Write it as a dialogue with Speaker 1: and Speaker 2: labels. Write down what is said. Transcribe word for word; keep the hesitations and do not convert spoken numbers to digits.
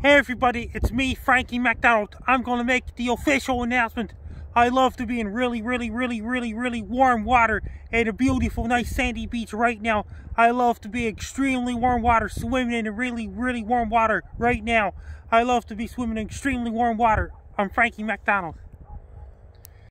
Speaker 1: Hey everybody, it's me, Frankie MacDonald. I'm going to make the official announcement. I love to be in really, really, really, really, really warm water at a beautiful, nice sandy beach right now. I love to be extremely warm water, swimming in a really, really warm water right now. I love to be swimming in extremely warm water. I'm Frankie MacDonald.